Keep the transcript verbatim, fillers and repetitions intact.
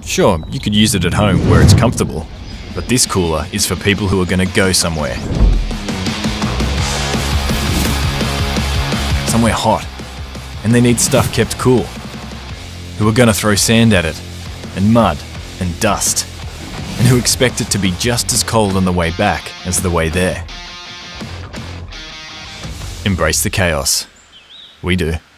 Sure, you could use it at home where it's comfortable, but this cooler is for people who are going to go somewhere. Somewhere hot, and they need stuff kept cool. Who are going to throw sand at it, and mud, and dust, and who expect it to be just as cold on the way back as the way there. Embrace the chaos. We do.